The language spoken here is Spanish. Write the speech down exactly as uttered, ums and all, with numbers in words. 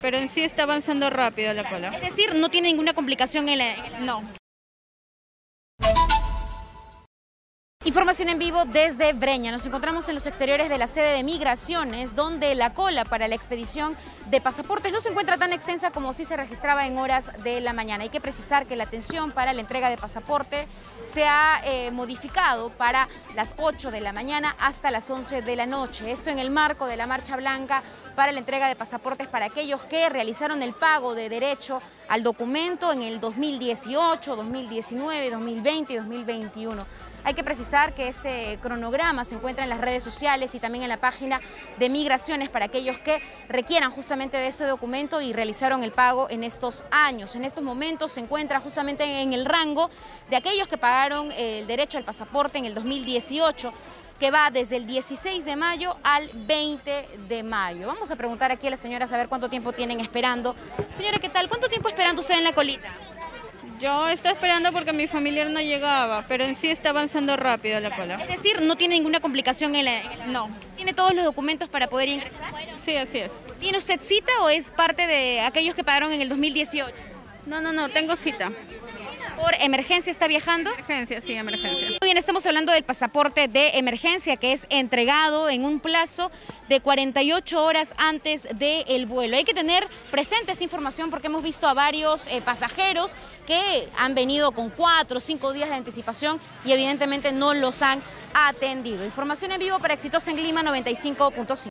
pero en sí está avanzando rápido la cola. Es decir, no tiene ninguna complicación en la... en la- No. Información en vivo desde Breña. Nos encontramos en los exteriores de la sede de Migraciones, donde la cola para la expedición de pasaportes no se encuentra tan extensa como si se registraba en horas de la mañana. Hay que precisar que la atención para la entrega de pasaporte se ha eh, modificado para las ocho de la mañana hasta las once de la noche. Esto en el marco de la Marcha Blanca para la entrega de pasaportes para aquellos que realizaron el pago de derecho al documento en el dos mil dieciocho, dos mil diecinueve, dos mil veinte y dos mil veintiuno. Hay que precisar que este cronograma se encuentra en las redes sociales y también en la página de Migraciones para aquellos que requieran justamente de ese documento y realizaron el pago en estos años. En estos momentos se encuentra justamente en el rango de aquellos que pagaron el derecho al pasaporte en el dos mil dieciocho, que va desde el dieciséis de mayo al veinte de mayo. Vamos a preguntar aquí a la señora a saber cuánto tiempo tienen esperando. Señora, ¿qué tal? ¿Cuánto tiempo esperando usted en la colita? Yo estaba esperando porque mi familiar no llegaba, pero en sí está avanzando rápido la cola. Es decir, no tiene ninguna complicación en la... en la- No. ¿Tiene todos los documentos para poder ingresar? Sí, así es. ¿Tiene usted cita o es parte de aquellos que pagaron en el dos mil dieciocho? No, no, no, tengo cita. ¿Por emergencia está viajando? Emergencia, sí, emergencia. Muy bien, estamos hablando del pasaporte de emergencia que es entregado en un plazo de cuarenta y ocho horas antes del vuelo. Hay que tener presente esta información porque hemos visto a varios eh, pasajeros que han venido con cuatro o cinco días de anticipación y evidentemente no los han atendido. Información en vivo para Exitosa en Lima noventa y cinco punto cinco.